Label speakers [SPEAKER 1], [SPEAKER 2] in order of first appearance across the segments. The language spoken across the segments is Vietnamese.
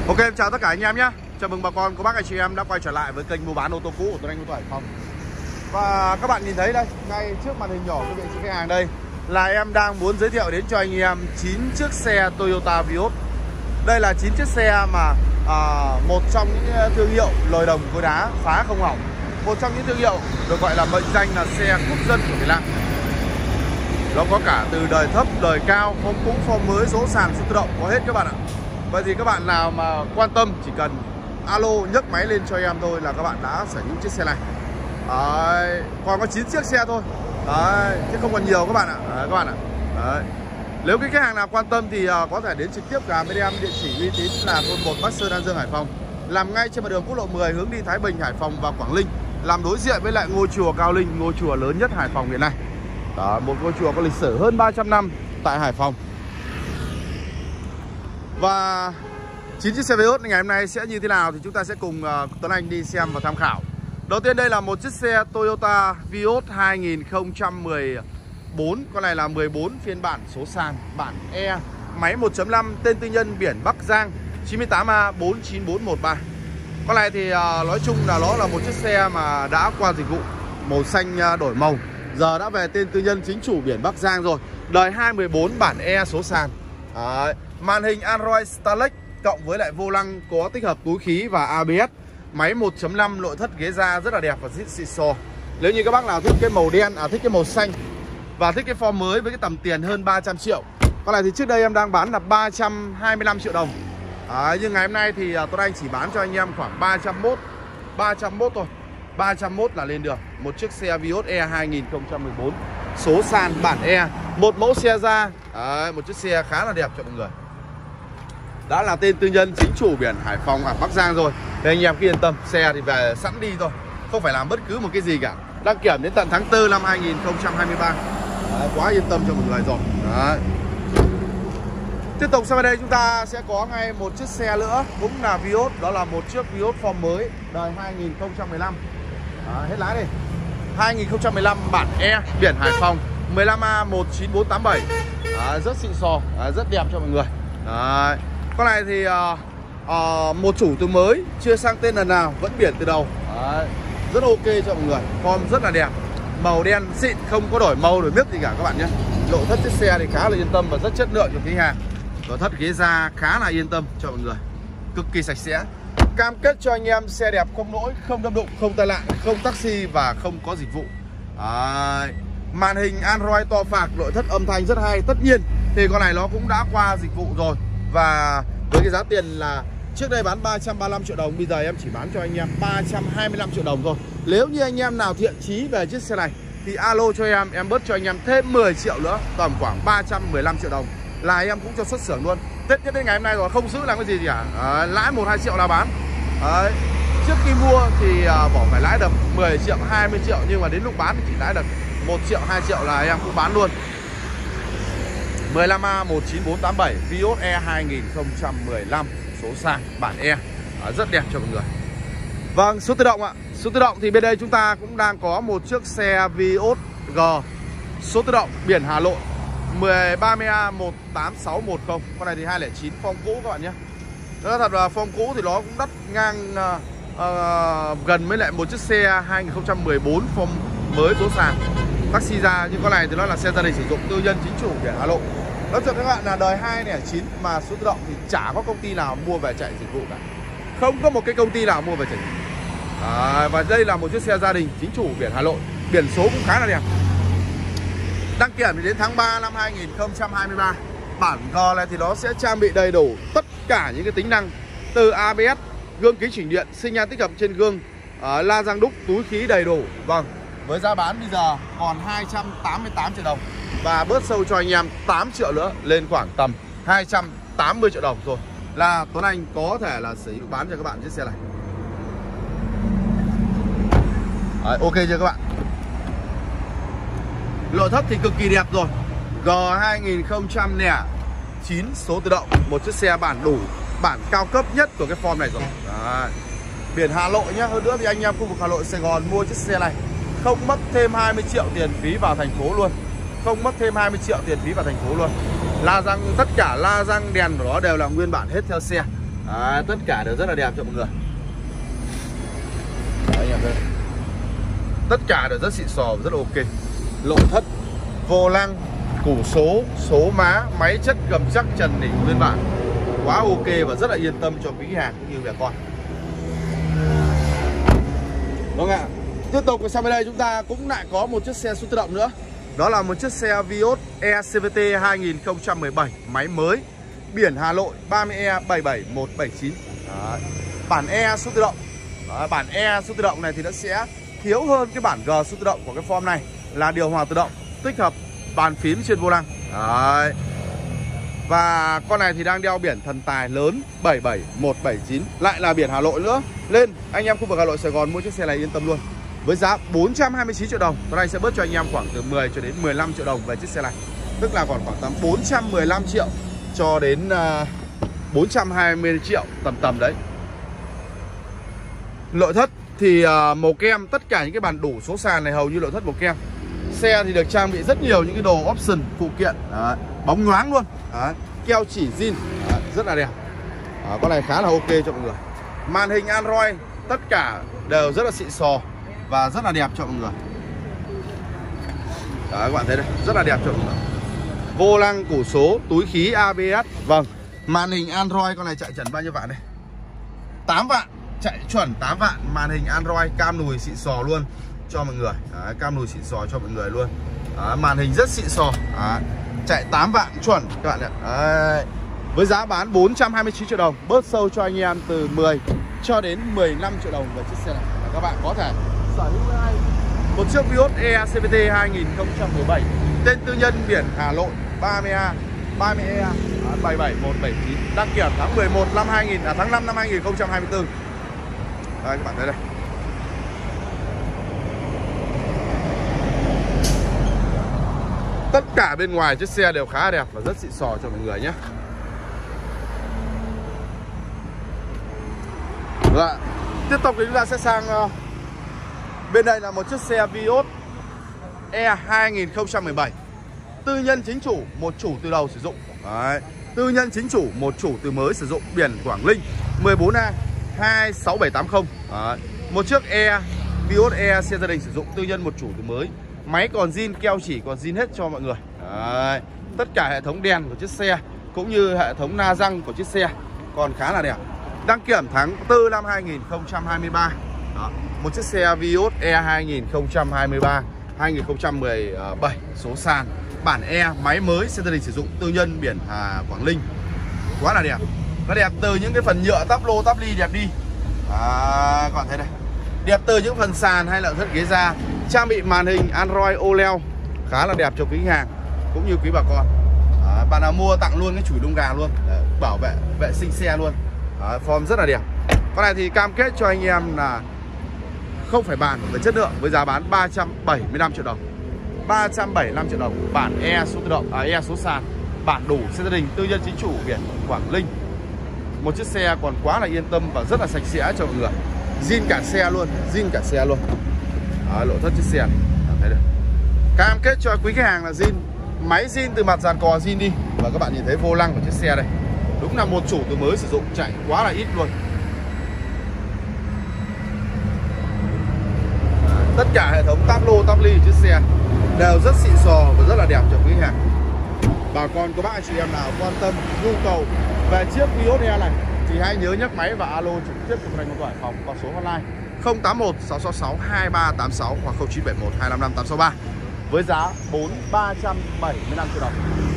[SPEAKER 1] Ok, em chào tất cả anh em nhé. Chào mừng bà con cô bác anh chị em đã quay trở lại với kênh mua bán ô tô cũ của Tuấn Anh Ô tô Hải Phòng. Và các bạn nhìn thấy đây, ngay trước màn hình nhỏ của vị trí khách hàng đây là em đang muốn giới thiệu đến cho anh em 9 chiếc xe Toyota Vios. Đây là 9 chiếc xe mà một trong những thương hiệu lồi đồng cối đá phá không hỏng. Một trong những thương hiệu được gọi là mệnh danh là xe quốc dân của Việt Nam. Nó có cả từ đời thấp, đời cao, form cũ, form mới, số sàn, số tự động, có hết các bạn ạ. Vậy thì các bạn nào mà quan tâm chỉ cần alo nhấc máy lên cho em thôi là các bạn đã sở hữu chiếc xe này. Đấy, còn có 9 chiếc xe thôi. Đấy, chứ không còn nhiều các bạn ạ. Đấy, các bạn ạ. Đấy. Nếu cái khách hàng nào quan tâm thì có thể đến trực tiếp cả bên em, địa chỉ uy tín là thôn 1 Bắc Sơn, An Dương, Hải Phòng. Làm ngay trên mặt đường quốc lộ 10 hướng đi Thái Bình, Hải Phòng và Quảng Ninh. Làm đối diện với lại ngôi chùa Cao Linh, ngôi chùa lớn nhất Hải Phòng hiện nay. Đó, một ngôi chùa có lịch sử hơn 300 năm tại Hải Phòng. Và 9 chiếc xe Vios ngày hôm nay sẽ như thế nào thì chúng ta sẽ cùng Tuấn Anh đi xem và tham khảo. Đầu tiên đây là một chiếc xe Toyota Vios 2014. Con này là 14 phiên bản số sàn, bản E, máy 1.5, tên tư nhân, biển Bắc Giang, 98A49413. Con này thì nói chung là nó là một chiếc xe mà đã qua dịch vụ, màu xanh đổi màu. Giờ đã về tên tư nhân, chính chủ, biển Bắc Giang rồi. Đời 2014 bản E số sàn. Đấy. Màn hình Android Starlink cộng với lại vô lăng có tích hợp túi khí và ABS. Máy 1.5, nội thất ghế da rất là đẹp và xịn xò. Nếu như các bác nào thích cái màu đen, thích cái màu xanh và thích cái form mới với cái tầm tiền hơn 300 triệu. Con này thì trước đây em đang bán là 325 triệu đồng. Nhưng ngày hôm nay thì Tuấn Anh chỉ bán cho anh em khoảng 301 thôi. 301 là lên được. Một chiếc xe Vios E 2014 số sàn bản E, một mẫu xe da. Một chiếc xe khá là đẹp cho mọi người. Đã là tên tư nhân, chính chủ, biển Hải Phòng, Bắc Giang rồi. Thì anh em cứ yên tâm, xe thì về sẵn đi thôi, không phải làm bất cứ một cái gì cả. Đăng kiểm đến tận tháng 4 năm 2023. Quá yên tâm cho mọi người rồi. Đấy. Tiếp tục sau đây chúng ta sẽ có ngay một chiếc xe nữa, cũng là Vios. Đó là một chiếc Vios form mới, đời 2015. Hết lái đi. 2015 bản E, biển Hải Phòng, 15A19487. Rất xịn sò, rất đẹp cho mọi người. Đấy. Con này thì một chủ từ mới, chưa sang tên lần nào, vẫn biển từ đầu. Đấy. Rất ok cho mọi người, form rất là đẹp, màu đen xịn, không có đổi màu đổi miếc gì cả các bạn nhé. Nội thất chiếc xe thì khá là yên tâm và rất chất lượng cho khách hàng. Nội thất ghế da khá là yên tâm cho mọi người, cực kỳ sạch sẽ. Cam kết cho anh em xe đẹp, không lỗi, không đâm đụng, không tai nạn, không taxi và không có dịch vụ. Màn hình Android to phạc, nội thất âm thanh rất hay. Tất nhiên thì con này nó cũng đã qua dịch vụ rồi. Và với cái giá tiền là trước đây bán 335 triệu đồng, bây giờ em chỉ bán cho anh em 325 triệu đồng thôi. Nếu như anh em nào thiện chí về chiếc xe này thì alo cho em bớt cho anh em thêm 10 triệu nữa, tầm khoảng 315 triệu đồng là em cũng cho xuất xưởng luôn. Tết nhất đến ngày hôm nay rồi, không giữ làm cái gì cả. Lãi 1-2 triệu là bán. Trước khi mua thì bỏ phải lãi được 10 triệu, 20 triệu, nhưng mà đến lúc bán thì chỉ lãi được 1 triệu, 2 triệu là em cũng bán luôn. 15A19487 Vios E 2015 số sàn bản E, rất đẹp cho mọi người. Vâng, số tự động ạ. Số tự động thì bên đây chúng ta cũng đang có một chiếc xe Vios G số tự động, biển Hà Nội, 30A18610. Con này thì 209, form cũ các bạn nhé. Nói thật là form cũ thì nó cũng đắt ngang gần với lại một chiếc xe 2014 form mới số sàn taxi ra. Nhưng con này thì nó là xe gia đình sử dụng, tư nhân, chính chủ, biển Hà Nội. Nói thật các bạn là đời 2009 mà số tự động thì chả có công ty nào mua về chạy dịch vụ cả. Không có một cái công ty nào mua về chạy dịch vụ. Và đây là một chiếc xe gia đình, chính chủ, biển Hà Nội. Biển số cũng khá là đẹp. Đăng kiểm thì đến tháng 3 năm 2023. Bản G này thì nó sẽ trang bị đầy đủ tất cả những cái tính năng, từ ABS, gương kính chỉnh điện, xi nhan tích hợp trên gương, la răng đúc, túi khí đầy đủ. Vâng, với giá bán bây giờ còn 288 triệu đồng. Và bớt sâu cho anh em 8 triệu nữa, lên khoảng tầm 280 triệu đồng rồi là Tuấn Anh có thể là sở hữu bán cho các bạn chiếc xe này. Ok chưa các bạn? Nội thất thì cực kỳ đẹp rồi. G 2009 số tự động, một chiếc xe bản đủ, bản cao cấp nhất của cái form này rồi. Đấy. Biển Hà Nội nhé. Hơn nữa thì anh em khu vực Hà Nội, Sài Gòn mua chiếc xe này không mất thêm 20 triệu tiền phí vào thành phố luôn. Không mất thêm 20 triệu tiền phí vào thành phố luôn. La răng, tất cả la răng đèn của nó đều là nguyên bản hết theo xe. Tất cả đều rất là đẹp cho mọi người. Đấy, anh em đây. Tất cả đều rất xịn sò và rất là ok. Nội thất, vô lăng, củ số má, máy chất gầm chắc trần đỉnh nguyên bản. Quá ok và rất là yên tâm cho quý khách hàng cũng như bà con. Vâng ạ. Tiếp tục sang bên đây chúng ta cũng lại có một chiếc xe số tự động nữa. Đó là một chiếc xe Vios E CVT 2017 máy mới, biển Hà Nội 30E77179. Bản E số tự động. Bản E số tự động này thì nó sẽ thiếu hơn cái bản G số tự động của cái form này, là điều hòa tự động, tích hợp bàn phím trên vô lăng. Đấy. Và con này thì đang đeo biển thần tài lớn 77179, lại là biển Hà Nội nữa. Lên anh em khu vực Hà Nội Sài Gòn mua chiếc xe này yên tâm luôn. Với giá 429 triệu đồng, con này sẽ bớt cho anh em khoảng từ 10 cho đến 15 triệu đồng về chiếc xe này. Tức là còn khoảng tầm 415 triệu cho đến 420 triệu tầm đấy. Nội thất thì màu kem, tất cả những cái bản đủ số sàn này hầu như nội thất màu kem. Xe thì được trang bị rất nhiều những cái đồ option phụ kiện. Đấy, bóng nhoáng luôn. Đấy, keo chỉ zin. Đấy, rất là đẹp. Con này khá là ok cho mọi người. Màn hình Android tất cả đều rất là xịn sò và rất là đẹp cho mọi người. Đấy, các bạn thấy đây, rất là đẹp cho mọi người. Vô lăng, củ số, túi khí ABS. Vâng, màn hình Android con này chạy chuẩn bao nhiêu vạn đây? 8 vạn, chạy chuẩn 8 vạn. Màn hình Android, cam nùi xịn sò luôn cho mọi người. Đấy, cam nùi xịn sò cho mọi người luôn. Đấy, màn hình rất xịn sò. Đấy, chạy 8 vạn chuẩn các bạn ạ. Đấy, với giá bán 429 triệu đồng, bớt sâu cho anh em từ 10 cho đến 15 triệu đồng về chiếc xe này. Các bạn có thể sở hữu ngay một chiếc Vios E CVT 2017 tên tư nhân, biển Hà Nội 30E77179, đăng kiểm tháng 11 năm tháng 5 năm 2024. Đây các bạn thấy đây. Tất cả bên ngoài chiếc xe đều khá đẹp và rất xịn sò cho mọi người nhé. Dạ. Tiếp tục thì chúng ta sẽ sang bên đây là một chiếc xe Vios E 2017 tư nhân chính chủ, một chủ từ đầu sử dụng. Đấy. Tư nhân chính chủ, một chủ từ mới sử dụng, biển Quảng Ninh 14A 26780. Đấy. Một chiếc Vios E xe gia đình sử dụng, tư nhân một chủ từ mới. Máy còn zin, keo chỉ còn zin hết cho mọi người. Đấy. Tất cả hệ thống đèn của chiếc xe cũng như hệ thống na răng của chiếc xe còn khá là đẹp. Đăng kiểm tháng 4 năm 2023. Đó. Một chiếc xe Vios E 2023 2017 số sàn, bản E, máy mới, xe gia đình sử dụng, tư nhân, biển Quảng Ninh. Quá là đẹp. Nó đẹp từ những cái phần nhựa táp lô táp ly đẹp đi. Các bạn thấy này. Đẹp từ những phần sàn hay là rất ghế da. Trang bị màn hình Android OLED khá là đẹp cho quý khách hàng cũng như quý bà con. Bạn nào mua tặng luôn cái chủi lông gà luôn, để bảo vệ sinh xe luôn. Form rất là đẹp. Con này thì cam kết cho anh em là không phải bàn về chất lượng, với giá bán 375 triệu đồng. 375 triệu đồng, bản E số tự động, E số sàn, bản đủ, xe gia đình, tư nhân chính chủ, biển Quảng Ninh. Một chiếc xe còn quá là yên tâm và rất là sạch sẽ cho mọi người. Zin cả xe luôn, zin cả xe luôn. Nội thất chiếc xe này, thấy được. Cam kết cho quý khách hàng là zin, máy zin từ mặt dàn cò zin đi. Và các bạn nhìn thấy vô lăng của chiếc xe đây, đúng là một chủ từ mới sử dụng, chạy quá là ít luôn. Tất cả hệ thống táp lô táp ly chiếc xe đều rất xịn sò và rất là đẹp cho quý khách hàng. Bà con có bác anh chị em nào quan tâm nhu cầu về chiếc Vios E này thì hãy nhớ nhấc máy và alo trực tiếp cho anh Hải Phòng qua số hotline 081 666 2386 hoặc 0971 255 863 với giá 375 triệu đồng.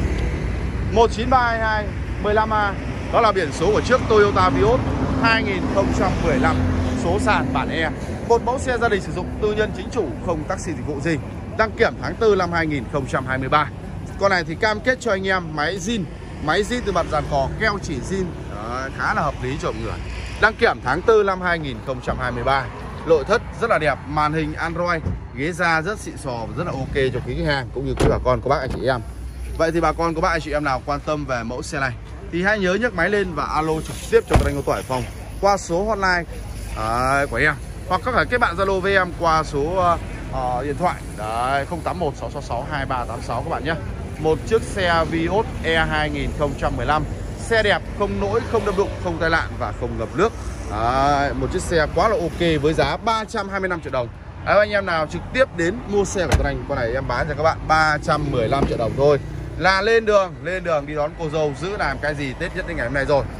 [SPEAKER 1] 19322 15A, đó là biển số của chiếc Toyota Vios 2015 số sàn bản E. Một mẫu xe gia đình sử dụng, tư nhân chính chủ, không taxi dịch vụ gì. Đăng kiểm tháng 4 năm 2023. Con này thì cam kết cho anh em máy zin, máy zin từ mặt dàn cò, keo chỉ zin. Khá là hợp lý cho mọi người. Đăng kiểm tháng 4 năm 2023. Nội thất rất là đẹp, màn hình Android, ghế da rất xịn sò và rất là ok cho quý khách hàng cũng như quý bà con của bác anh chị em. Vậy thì bà con của bác anh chị em nào quan tâm về mẫu xe này thì hãy nhớ nhấc máy lên và alo trực tiếp cho anh ô tô Hải Phòng qua số hotline của em, hoặc có thể kết bạn Zalo với em qua số điện thoại đấy, 081 666 2386 các bạn nhé. Một chiếc xe Vios E 2015 xe đẹp, không lỗi, không đâm đụng, không tai nạn và không ngập nước. Một chiếc xe quá là ok với giá 325 triệu đồng. Anh em nào trực tiếp đến mua xe của Tuấn Anh, con này em bán cho các bạn 315 triệu đồng thôi. Là lên đường đi đón cô dâu, giữ làm cái gì Tết nhất đến ngày hôm nay rồi.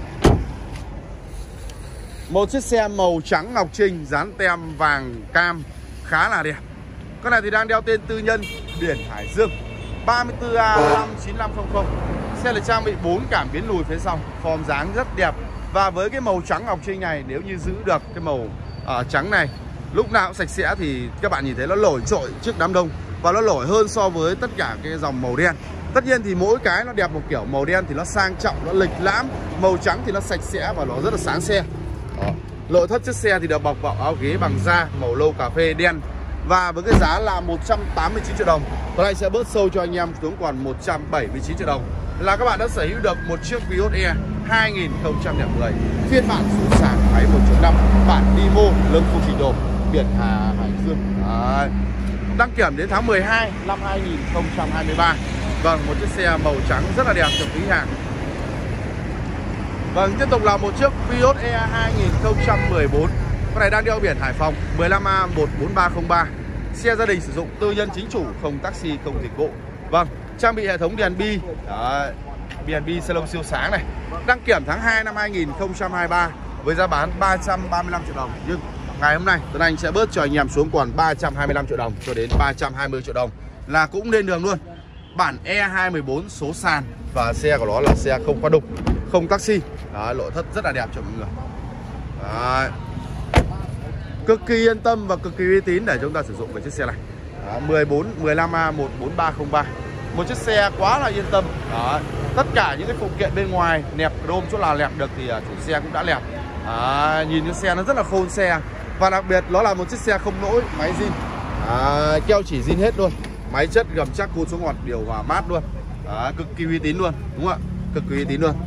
[SPEAKER 1] Một chiếc xe màu trắng ngọc trinh, dán tem vàng cam khá là đẹp. Con này thì đang đeo tên tư nhân, biển Hải Dương, 34A59500. Xe được trang bị 4 cảm biến lùi phía sau, form dáng rất đẹp. Và với cái màu trắng ngọc trinh này, nếu như giữ được cái màu trắng này lúc nào cũng sạch sẽ thì các bạn nhìn thấy nó nổi trội trước đám đông. Và nó nổi hơn so với tất cả cái dòng màu đen. Tất nhiên thì mỗi cái nó đẹp một kiểu, màu đen thì nó sang trọng, nó lịch lãm, màu trắng thì nó sạch sẽ và nó rất là sáng xe. Đó. Nội thất chiếc xe thì được bọc vào áo ghế bằng da màu nâu cà phê đen. Và với cái giá là 189 triệu đồng. Còn anh sẽ bớt sâu cho anh em xuống còn 179 triệu đồng. Là các bạn đã sở hữu được một chiếc Vios E 2010 phiên bản số sàn máy 1.5 bản Demo, lưng full trình độ, biển Hải Dương. Đấy. Đăng kiểm đến tháng 12 năm 2023. Vâng, một chiếc xe màu trắng rất là đẹp cho quý hàng. Vâng, tiếp tục là một chiếc Vios E 2014. Con này đang đeo biển Hải Phòng, 15A14303. Xe gia đình sử dụng, tư nhân chính chủ, không taxi, không dịch vụ. Vâng, trang bị hệ thống đèn bi. Đấy, đèn salon siêu sáng này. Đăng kiểm tháng 2 năm 2023 với giá bán 335 triệu đồng. Nhưng ngày hôm nay Tuấn Anh sẽ bớt cho anh em xuống còn 325 triệu đồng cho đến 320 triệu đồng. Là cũng lên đường luôn. Bản E214 số sàn. Và xe của nó là xe không khóa đục, không taxi. Đấy, nội thất rất là đẹp cho mọi người. Đấy. Cực kỳ yên tâm và cực kỳ uy tín để chúng ta sử dụng về chiếc xe này. Đó, 15A14303. Một chiếc xe quá là yên tâm. Đó. Tất cả những cái phụ kiện bên ngoài nẹp chrome, chỗ nào lẹp được thì chủ xe cũng đã lẹp. Nhìn cái xe nó rất là khôn xe. Và đặc biệt nó là một chiếc xe không lỗi, máy zin, keo chỉ zin hết luôn. Máy chất gầm chắc, côn số ngọt, điều hòa mát luôn. Cực kỳ uy tín luôn, đúng không ạ? Cực kỳ uy tín luôn.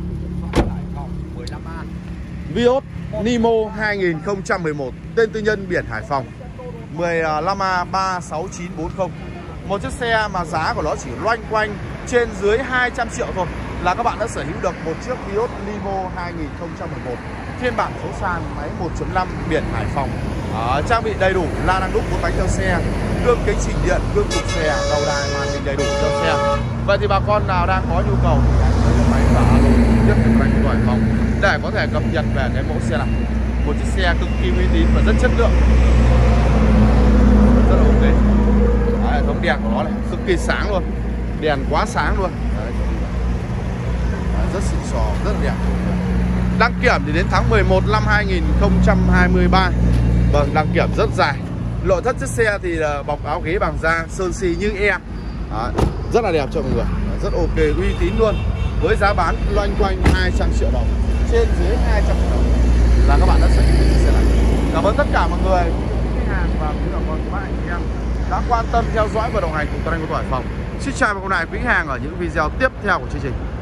[SPEAKER 1] Vios Nemo 2011, tên tư nhân biển Hải Phòng, 15A36940. Một chiếc xe mà giá của nó chỉ loanh quanh trên dưới 200 triệu thôi là các bạn đã sở hữu được một chiếc Vios Nemo 2011 phiên bản số sàn máy 1.5 biển Hải Phòng. Trang bị đầy đủ la răng đúc 4 bánh theo xe, gương kính chỉnh điện, gương cục xe, đầu đài, màn hình đầy đủ theo xe. Vậy thì bà con nào đang có nhu cầu thì hãy tới máy và alo tiếp tục Hải Phòng để có thể cập nhật về cái mẫu xe này. Một chiếc xe cực kỳ uy tín và rất chất lượng, rất là ok. Hệ thống đèn của nó này cực kỳ sáng luôn, đèn quá sáng luôn. Rất xịn sò, rất là đẹp. Đăng kiểm thì đến tháng 11 năm 2023. Vâng, đăng kiểm rất dài. Nội thất chiếc xe thì bọc áo ghế bằng da, sơn xi như em. Rất là đẹp cho mọi người, rất ok, uy tín luôn. Với giá bán loanh quanh 200 triệu đồng, trên dưới 200 triệu đồng là các bạn đã sở hữu chiếc xe này. Cảm ơn tất cả mọi người, khách hàng và quý bà con các anh em đã quan tâm theo dõi và đồng hành cùng Tuấn Anh của Hải Phòng. Xin chào và hẹn gặp lại quý hàng ở những video tiếp theo của chương trình.